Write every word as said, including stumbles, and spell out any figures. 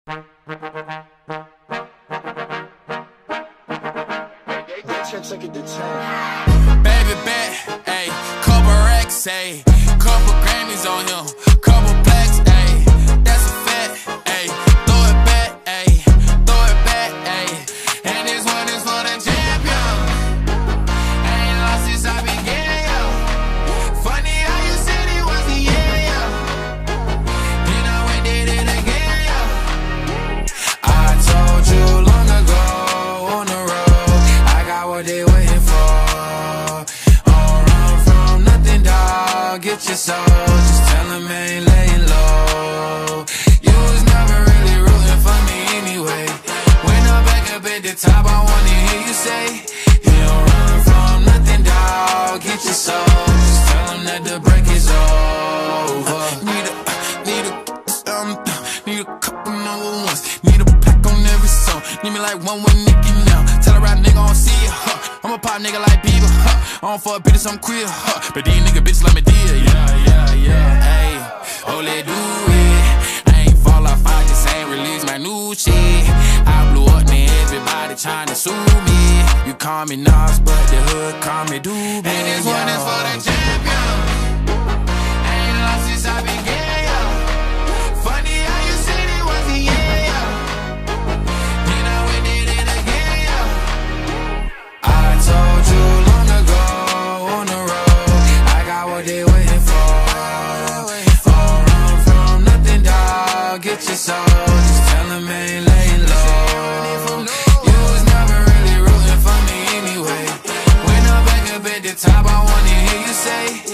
Baby bet, ayy, couple racks, ayy, couple Grammys on him, couple plaques, ayy, that's a fact, ayy, throw it back, ayy, throw it back, ayy, and this one is for the champion. I ain't lost since I began, yo. Funny how you said it was the end, yo. Then I went did it again, yo. I told you long ago on the road, I got what they waiting for. Get your soul, just tell him I ain't laying low. You was never really rooting for me anyway. When I'm back up at the top, I wanna hear you say, you don't run from nothing, dawg. Get your soul, just tell him that the break is over. Need a, need a, um, need a couple number ones. Need a pack on every song. Need me like one with Nicki now. Tell a rap nigga I don't see it, huh. I'm a pop nigga like Bieber, huh. I don't fuck bitches, I'm queer, huh. But these nigga bitches let me deal, yeah, yeah, yeah. Ayy, oh, let do it. I ain't fall off, I just ain't release my new shit. I blew up, man, everybody tryna sue me. You call me Nas, but the hood call me Doobie. And this one is for the champion. I ain't lost since I began, yo. Funny how you said it was the end, yo. Then I went did it again, yo. I told you long ago on the road, I got what they waiting for. Don't run from nothing, dawg. Get your soul, just tell him I ain't laying low. You was never really rooting for me anyway. When I'm back up at the top, I wanna hear you say,